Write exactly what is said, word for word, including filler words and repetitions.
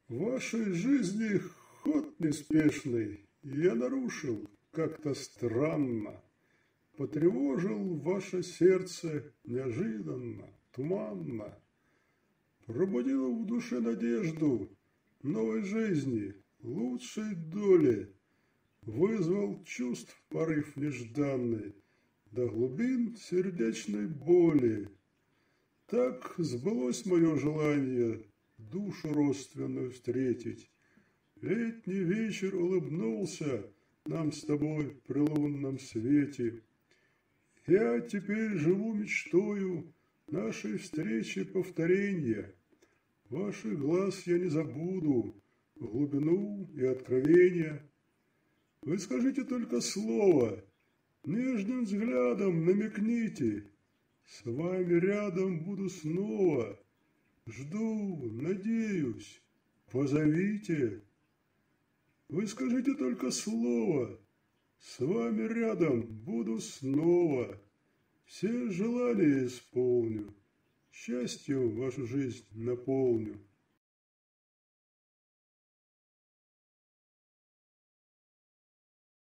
В вашей жизни ход неспешный я нарушил как-то странно, потревожил ваше сердце неожиданно, туманно, пробудил в душе надежду новой жизни, лучшей доли, вызвал чувств порыв нежданный до глубин сердечной боли. Так сбылось мое желание душу родственную встретить. Летний вечер улыбнулся нам с тобой при лунном свете. Я теперь живу мечтою нашей встречи повторенья. Ваших глаз я не забуду, глубину и откровения. Вы скажите только слово, нежным взглядом намекните. С вами рядом буду снова. Жду, надеюсь, позовите. Вы скажите только слово, с вами рядом буду снова. Все желания исполню, счастьем вашу жизнь наполню.